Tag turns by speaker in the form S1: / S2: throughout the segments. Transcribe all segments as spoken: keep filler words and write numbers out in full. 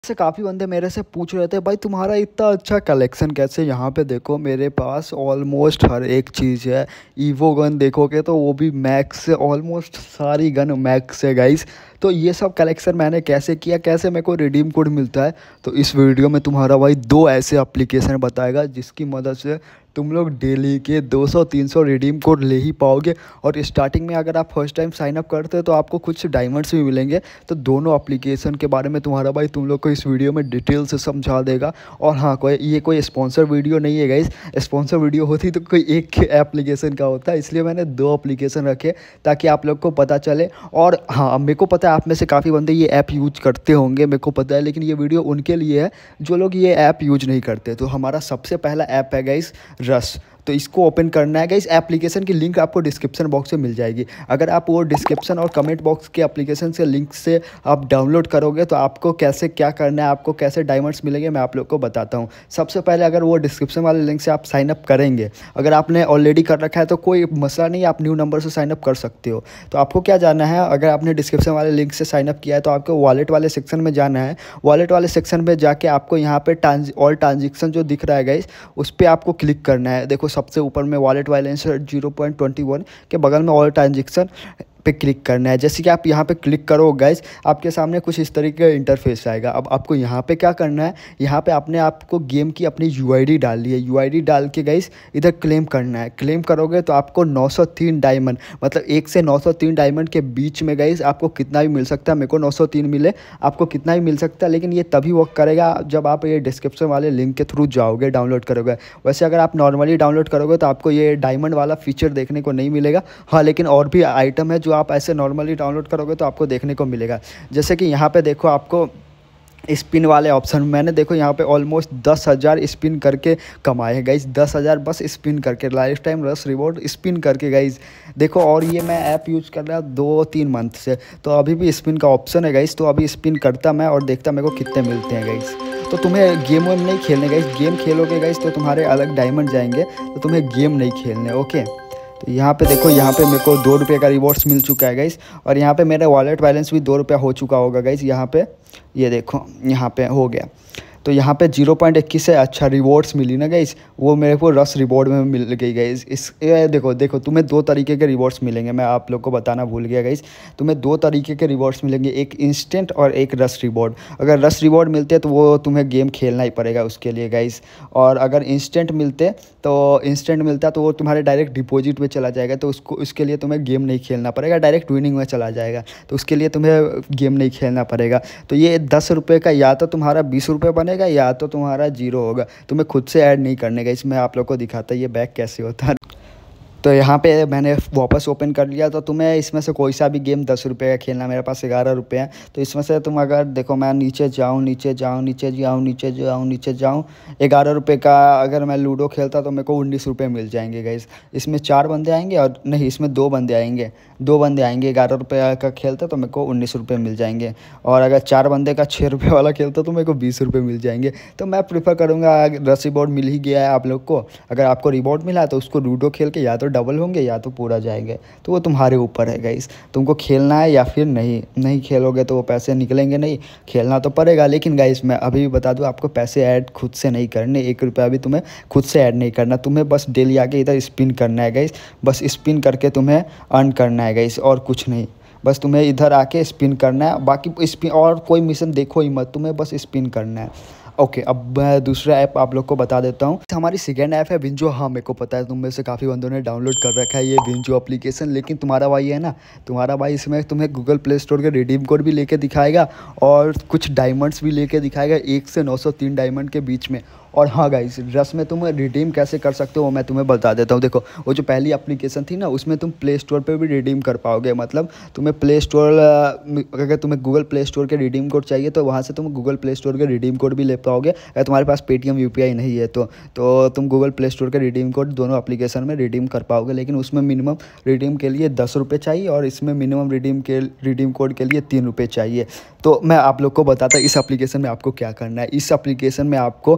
S1: से काफ़ी बंदे मेरे से पूछ रहे थे भाई तुम्हारा इतना अच्छा कलेक्शन कैसे। यहाँ पे देखो मेरे पास ऑलमोस्ट हर एक चीज़ है। ईवो गन देखोगे तो वो भी मैक्स से, ऑलमोस्ट सारी गन मैक्स है गाइस। तो ये सब कलेक्शन मैंने कैसे किया, कैसे मेरे को रिडीम कोड मिलता है, तो इस वीडियो में तुम्हारा भाई दो ऐसे एप्लीकेशन बताएगा जिसकी मदद से तुम लोग डेली के दो सौ तीन सौ रिडीम कोड ले ही पाओगे। और स्टार्टिंग में अगर आप फर्स्ट टाइम साइन अप करते हो तो आपको कुछ डायमंड्स भी मिलेंगे। तो दोनों एप्लीकेशन के बारे में तुम्हारा भाई तुम लोग को इस वीडियो में डिटेल से समझा देगा। और हाँ, कोई ये कोई स्पॉन्सर वीडियो नहीं है गाइस। स्पॉन्सर वीडियो होती तो कोई एक एप्लीकेशन का होता है, इसलिए मैंने दो एप्लीकेशन रखे ताकि आप लोग को पता चले। और हाँ, मेरे को पता है आप में से काफ़ी बंदे ये ऐप यूज करते होंगे, मेरे को पता है, लेकिन ये वीडियो उनके लिए है जो लोग ये ऐप यूज नहीं करते। तो हमारा सबसे पहला ऐप है गाइस रश। तो इसको ओपन करना है गाइस। एप्लीकेशन की लिंक आपको डिस्क्रिप्शन बॉक्स में मिल जाएगी। अगर आप वो डिस्क्रिप्शन और कमेंट बॉक्स के एप्लीकेशन से लिंक से आप डाउनलोड करोगे तो आपको कैसे क्या करना है, आपको कैसे डायमंड्स मिलेंगे, मैं आप लोग को बताता हूँ। सबसे पहले अगर वो डिस्क्रिप्शन वाले लिंक से आप साइन अप करेंगे, अगर आपने ऑलरेडी कर रखा है तो कोई मसला नहीं, आप न्यू नंबर से साइन अप कर सकते हो। तो आपको क्या जाना है, अगर आपने डिस्क्रिप्शन वाले लिंक से साइन अप किया है तो आपको वॉलेट वाले सेक्शन में जाना है। वॉलेट वाले सेक्शन में जाके आपको यहाँ पे ट्रांज ऑल ट्रांजेक्शन जो दिख रहा है गाइस, उस पर आपको क्लिक करना है। देखो सबसे ऊपर में wallet balance zero point twenty one के बगल में ऑल ट्रांजेक्शन पे क्लिक करना है। जैसे कि आप यहाँ पे क्लिक करो गाइस, आपके सामने कुछ इस तरीके का इंटरफेस आएगा। अब आपको यहाँ पे क्या करना है, यहाँ पे आपने आपको गेम की अपनी यूआईडी डालनी है। यूआईडी डाल के गाइस इधर क्लेम करना है। क्लेम करोगे तो आपको नौ सौ तीन डायमंड, मतलब एक से नौ सौ तीन डायमंड के बीच में गाइस आपको कितना भी मिल सकता है। मेरे को नौ सौ तीन मिले, आपको कितना भी मिल सकता है, लेकिन ये तभी वर्क करेगा जब आप ये डिस्क्रिप्शन वाले लिंक के थ्रू जाओगे, डाउनलोड करोगे। वैसे अगर आप नॉर्मली डाउनलोड करोगे तो आपको ये डायमंड वाला फीचर देखने को नहीं मिलेगा। हाँ, लेकिन और भी आइटम है जो आप ऐसे नॉर्मली डाउनलोड करोगे तो आपको देखने को मिलेगा। जैसे कि यहाँ पे देखो आपको स्पिन वाले ऑप्शन, मैंने देखो यहाँ पे ऑलमोस्ट दस हज़ार स्पिन करके कमाए हैं गाइज। दस हज़ार बस स्पिन करके, life time rush reward spin करके गाइज देखो। और ये मैं ऐप यूज़ कर रहा हूँ दो तीन मंथ से, तो अभी भी स्पिन का ऑप्शन है गाइज। तो अभी स्पिन करता मैं और देखता मेरे को कितने मिलते हैं गाइज। तो तुम्हें गेम वेम नहीं खेलने गाइज, गेम खेलोगे गाइज तो तुम्हारे अलग डायमंड जाएंगे, तो तुम्हें गेम नहीं खेलने। ओके, तो यहाँ पे देखो, यहाँ पे मेरे को दो रुपये का रिवॉर्ड्स मिल चुका है गाइस। और यहाँ पे मेरा वॉलेट बैलेंस भी दो रुपया हो चुका होगा गाइस। यहाँ पे ये देखो, यहाँ पे हो गया। तो यहाँ पे जीरो पॉइंट इक्कीस से अच्छा रिवॉर्ड्स मिली ना गाइस, वो मेरे को रश रिवॉर्ड में मिल गई गाइस। इस ये देखो देखो तुम्हें दो तरीके के रिवॉर्ड्स मिलेंगे, मैं आप लोग को बताना भूल गया गाइस। तुम्हें दो तरीके के रिवॉर्ड्स मिलेंगे, एक इंस्टेंट और एक रश रिवॉर्ड। अगर रश रिवॉर्ड मिलते तो वो तुम्हें गेम खेलना ही पड़ेगा उसके लिए गाइस। और अगर इंस्टेंट मिलते तो इंस्टेंट मिलता तो वो तुम्हारे डायरेक्ट डिपॉजिट में चला जाएगा, तो उसको उसके लिए तुम्हें गेम नहीं खेलना पड़ेगा, डायरेक्ट विनिंग में चला जाएगा, तो उसके लिए तुम्हें गेम नहीं खेलना पड़ेगा। तो ये दस रुपये का या तो तुम्हारा बीस रुपये बनेगा या तो तुम्हारा जीरो होगा। तुम्हें खुद से ऐड नहीं करने का, इसमें आप लोग को दिखाता है ये बैक कैसे होता है। तो यहाँ पे मैंने वापस ओपन कर लिया। तो तुम्हें इसमें से कोई सा भी गेम दस रुपये का खेलना, मेरे पास ग्यारह रुपये हैं। तो इसमें से तुम अगर देखो, मैं नीचे जाऊँ नीचे जाऊँ नीचे जाऊँ नीचे जाऊँ नीचे जाऊँ ग्यारह रुपये का अगर मैं लूडो खेलता तो मेरे को उन्नीस रुपये मिल जाएंगे गाइस। इसमें चार बंदे आएंगे, और नहीं इसमें दो बंदे आएंगे, दो बंदे आएंगे। ग्यारह रुपये का खेलता तो मेरे को उन्नीस रुपये मिल जाएंगे। और अगर चार बंदे का छः रुपये वाला खेलता तो मेरे को बीस रुपये मिल जाएंगे। तो मैं प्रीफर करूँगा, रश रिवॉर्ड मिल ही गया है आप लोग को, अगर आपको रिवॉर्ड मिला तो उसको लूडो खेल के या तो डबल होंगे या तो पूरा जाएंगे। तो वो तुम्हारे ऊपर है गाइस, तुमको खेलना है या फिर नहीं। नहीं खेलोगे तो वो पैसे निकलेंगे नहीं, खेलना तो पड़ेगा। लेकिन गाइस मैं अभी भी बता दूं, आपको पैसे ऐड खुद से नहीं करने, एक रुपया भी तुम्हें खुद से ऐड नहीं करना। तुम्हें बस डेली आके इधर स्पिन करना है गाइस, बस स्पिन करके तुम्हें अर्न करना है गाइस, और कुछ नहीं। बस तुम्हें इधर आके स्पिन करना है, बाकी स्पिन और कोई मिशन देखो ही मत, तुम्हें बस स्पिन करना है। ओके okay, अब मैं दूसरा ऐप आप लोग को बता देता हूँ। हमारी सेकेंड ऐप है विंजो। हाँ, मेरे को पता है तुम में से काफ़ी बंदों ने डाउनलोड कर रखा है ये विंजो एप्लीकेशन, लेकिन तुम्हारा भाई है ना, तुम्हारा भाई इसमें तुम्हें गूगल प्ले स्टोर के रिडीम कोड भी लेके दिखाएगा और कुछ डायमंड्स भी लेके दिखाएगा, एक से नौ सौ तीन डायमंड के बीच में। और हाँ गाइस, रश में तुम रिडीम कैसे कर सकते हो वो मैं तुम्हें बता देता हूँ। देखो, वो जो पहली एप्लीकेशन थी ना, उसमें तुम प्ले स्टोर पे भी रिडीम कर पाओगे। मतलब तुम्हें प्ले स्टोर, अगर तुम्हें गूगल प्ले स्टोर के रिडीम कोड चाहिए तो वहाँ से तुम गूगल प्ले स्टोर के रिडीम कोड भी ले पाओगे। अगर तुम्हारे पास पेटीएम यूपीआई नहीं है तो तो तुम गूगल प्ले स्टोर के रिडीम कोड दोनों एप्लीकेशन में रिडीम कर पाओगे। लेकिन उसमें मिनिमम रिडीम के लिए दस रुपये चाहिए और इसमें मिनिमम रिडीम के रिडीम कोड के लिए तीन रुपये चाहिए। तो मैं आप लोग को बताता इस एप्लीकेशन में आपको क्या करना है। इस एप्लीकेशन में आपको सब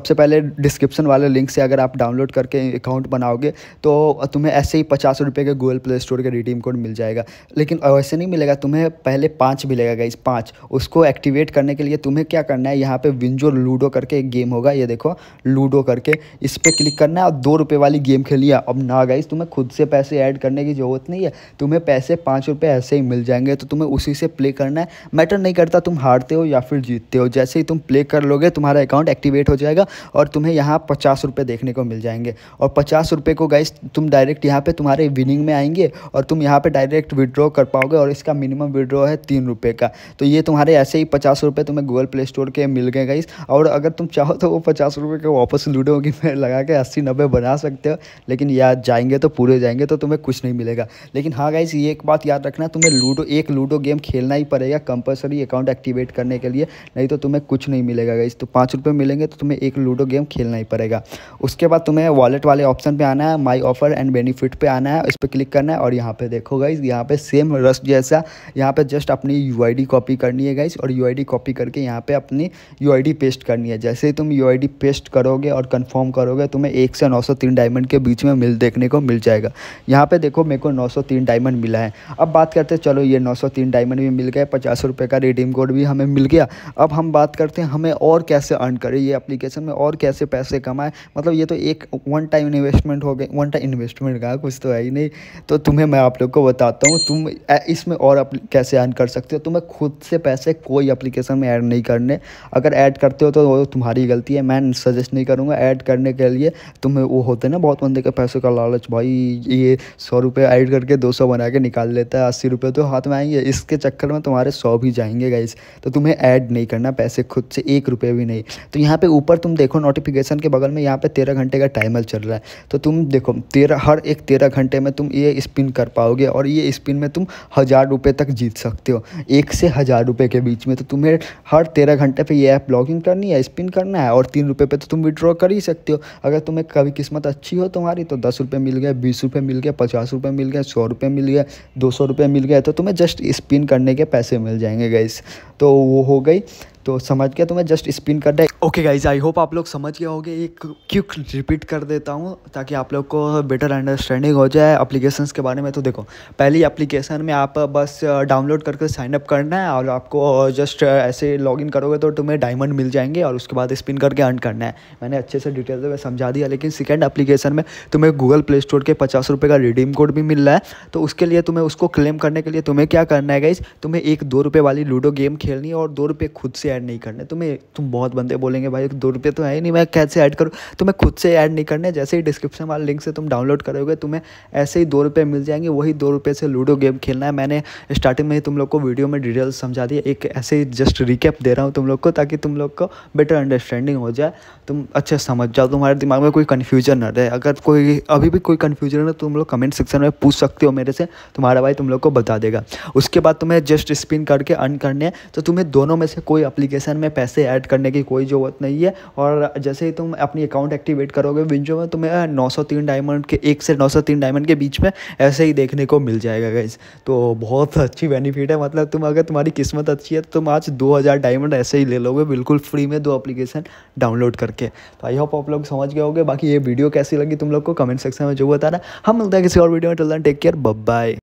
S1: सबसे पहले डिस्क्रिप्शन वाले लिंक से अगर आप डाउनलोड करके अकाउंट बनाओगे तो तुम्हें ऐसे ही पचास रुपये के गूगल प्ले स्टोर का रिडीम कोड मिल जाएगा। लेकिन वैसे नहीं मिलेगा, तुम्हें पहले पाँच मिलेगा गाइस, पाँच। उसको एक्टिवेट करने के लिए तुम्हें क्या करना है, यहाँ पे विंजो लूडो करके एक गेम होगा, ये देखो लूडो करके, इस पर क्लिक करना है और दो रुपये वाली गेम खेलिए। अब ना गाइस तुम्हें खुद से पैसे ऐड करने की ज़रूरत नहीं है, तुम्हें पैसे पाँच रुपये ऐसे ही मिल जाएंगे, तो तुम्हें उसी से प्ले करना है। मैटर नहीं करता तुम हारते हो या फिर जीतते हो, जैसे ही तुम प्ले कर लोगे तुम्हारा अकाउंट एक्टिवेट हो जाएगा और तुम्हें यहाँ पचास रुपये देखने को मिल जाएंगे। और पचास रुपये को गाइस तुम डायरेक्ट यहाँ पे तुम्हारे विनिंग में आएंगे और तुम यहाँ पे डायरेक्ट विड्रॉ कर पाओगे, और इसका मिनिमम विड्रॉ है तीन रुपये का। तो ये तुम्हारे ऐसे ही पचास रुपये तुम्हें गूगल प्ले स्टोर के मिल गए गाइस। और अगर तुम चाहो तो वो पचास रुपये के वापस लूडो गेम में लगा के अस्सी नब्बे बना सकते हो, लेकिन यार जाएंगे तो पूरे जाएंगे तो तुम्हें कुछ नहीं मिलेगा। लेकिन हाँ गाइस ये एक बात याद रखना, तुम्हें लूडो एक लूडो गेम खेलना ही पड़ेगा कंपलसरी अकाउंट एक्टिवेट करने के लिए, नहीं तो तुम्हें कुछ नहीं मिलेगा गाइस। तो पाँच रुपये मिलेंगे तो तुम्हें एक लूडो गेम खेलना ही पड़ेगा। उसके बाद तुम्हें वॉलेट वाले ऑप्शन पे आना है, माई ऑफर एंड बेनिफिट पे आना है, इस पर क्लिक करना है और यहाँ पे देखो गाइस, यहाँ पे सेम रस्ट जैसा यहाँ पे जस्ट अपनी यूआईडी कॉपी करनी है गाइस, और यूआईडी कॉपी करके यहाँ पे अपनी यूआईडी पेस्ट करनी है। जैसे ही तुम यूआईडी पेस्ट करोगे और कंफर्म करोगे तुम्हें एक से नौ सौ तीन डायमंड के बीच में मिल देखने को मिल जाएगा। यहाँ पे देखो मेरे को नौ सौ तीन डायमंड मिला है। अब बात करते हैं, चलो ये नौ सौ तीन डायमंड भी मिल गए, पचास रुपये का रिडीम कोड भी हमें मिल गया। अब हम बात करते हैं हमें और कैसे अर्न करें ये एप्लीकेशन में, और कैसे पैसे कमाएं। मतलब ये तो एक वन टाइम इन्वेस्टमेंट हो गई, वन टाइम इन्वेस्टमेंट का कुछ तो है ही नहीं। तो तुम्हें मैं आप लोग को बताता हूँ तुम इसमें और कैसे अर्न कर सकते हो। तुम्हें खुद से पैसे कोई एप्लीकेशन में ऐड नहीं करने, अगर ऐड करते हो तो वो तुम्हारी गलती है, मैं सजेस्ट नहीं करूँगा ऐड करने के लिए। तुम्हें वो होते हैं ना बहुत बंदे के पैसे का लालच, भाई ये सौ रुपये ऐड करके दो सौ बना के निकाल लेता है, अस्सी रुपये तो हाथ में आएंगे, इसके चक्कर में तुम्हारे सौ भी जाएंगे गाइस। तो तुम्हें ऐड नहीं करना पैसे खुद से, एक रुपये भी नहीं। तो यहाँ पे ऊपर तुम देखो नोटिफिकेशन के बगल में यहाँ पे तेरह घंटे का टाइमर चल रहा है, तो तुम देखो तेरह हर एक तेरह घंटे में तुम ये स्पिन कर पाओगे, और ये स्पिन में तुम हज़ार रुपये तक जीत सकते हो, एक से हज़ार रुपये के बीच में। तो तुम्हें हर तेरह घंटे पे ये ऐप लॉगिन करनी है, स्पिन करना है, और तीन रुपये पे तो तुम विड्रॉ कर ही सकते हो। अगर तुम्हें कभी किस्मत अच्छी हो तुम्हारी तो दस रुपये मिल गए, बीस रुपये मिल गए, पचास रुपये मिल गए, सौ रुपये मिल गए, दो सौ रुपये मिल गए, तो तुम्हें जस्ट स्पिन करने के पैसे मिल जाएंगे गाइस। तो वो हो गई, तो समझ गया, तुम्हें जस्ट स्पिन करना है। ओके गाइज, आई होप आप लोग समझ गए होंगे। एक क्विक रिपीट कर देता हूँ ताकि आप लोग को बेटर अंडरस्टैंडिंग हो जाए एप्लीकेशंस के बारे में। तो देखो पहली एप्लीकेशन में आप बस डाउनलोड करके साइनअप करना है, और आपको जस्ट ऐसे लॉगिन करोगे तो तुम्हें डायमंड मिल जाएंगे, और उसके बाद स्पिन करके अर्न करना है। मैंने अच्छे से डिटेल में समझा दिया। लेकिन सेकेंड एप्लीकेशन में तुम्हें गूगल प्ले स्टोर के पचास रुपये का रिडीम कोड भी मिल रहा है, तो उसके लिए तुम्हें उसको क्लेम करने के लिए तुम्हें क्या करना है गाइज, तुम्हें एक दो रुपये वाली लूडो गेम खेलनी है, और दो रुपये खुद से ऐड नहीं करने। तुम्हें तुम बहुत बंदे बोलेंगे भाई दो रुपये तो है ही नहीं, मैं कैसे ऐड करूँ। तुम्हें खुद से ऐड नहीं करने, जैसे ही डिस्क्रिप्शन वाले लिंक से तुम डाउनलोड करोगे तुम्हें ऐसे ही दो रुपये मिल जाएंगे, वही दो रुपये से लूडो गेम खेलना है। मैंने स्टार्टिंग में ही तुम लोग को वीडियो में डिटेल समझा दिया, एक ऐसे ही जस्ट रिकैप दे रहा हूँ तुम लोग को, ताकि तुम लोग को बेटर अंडरस्टैंडिंग हो जाए, तुम अच्छे समझ जाओ, तुम्हारे दिमाग में कोई कन्फ्यूजन न रहे। अगर कोई अभी भी कोई कन्फ्यूजन है तो तुम लोग कमेंट सेक्शन में पूछ सकते हो मेरे से, तुम्हारा भाई तुम लोग को बता देगा। उसके बाद तुम्हें जस्ट स्पिन करके अर्न करने हैं, तो तुम्हें दोनों में से कोई एप्लीकेशन में पैसे ऐड करने की कोई ज़रूरत नहीं है। और जैसे ही तुम अपनी अकाउंट एक्टिवेट करोगे विंजो में, तुम्हें नौ सौ तीन डायमंड के एक से नौ सौ तीन डायमंड के बीच में ऐसे ही देखने को मिल जाएगा गाइस। तो बहुत अच्छी बेनिफिट है, मतलब तुम अगर तुम्हारी किस्मत अच्छी है तो तुम आज दो हज़ार डायमंड ऐसे ही ले लोगे बिल्कुल फ्री में, दो एप्लीकेशन डाउनलोड करके। तो आई होप आप लोग समझ गए होंगे। बाकी ये वीडियो कैसी लगी तुम लोग को कमेंट सेक्शन में जो बताना। हम मिलते हैं किसी और वीडियो में, till then take care, bye bye.